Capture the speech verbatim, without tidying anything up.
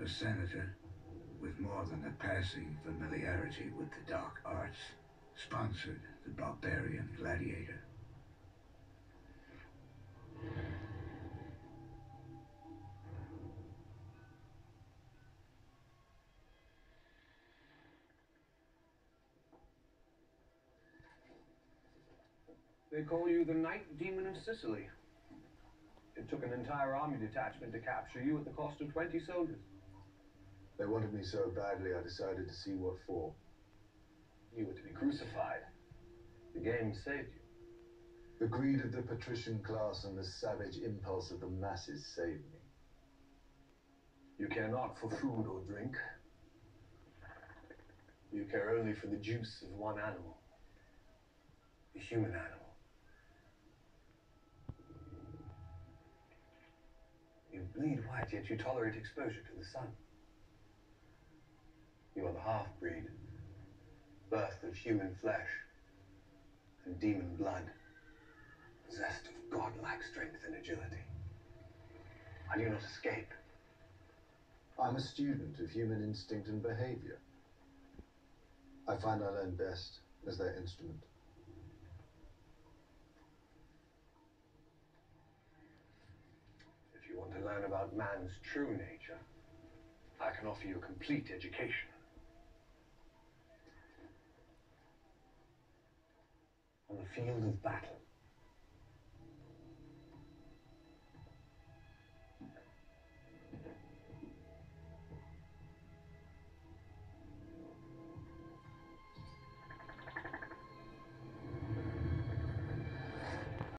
a senator with more than a passing familiarity with the dark arts, sponsored the barbarian gladiator. They call you the Night Demon of Sicily. It took an entire army detachment to capture you at the cost of twenty soldiers. They wanted me so badly, I decided to see what for. You were to be crucified. The game saved you. The greed of the patrician class and the savage impulse of the masses saved me. You care not for food or drink. You care only for the juice of one animal. The human animal. You bleed white, yet you tolerate exposure to the sun. You are the half-breed, birth of human flesh and demon blood, possessed of godlike strength and agility. How do you not escape? I'm a student of human instinct and behavior. I find I learn best as their instrument. If you want to learn about man's true nature, I can offer you a complete education. On the field of battle,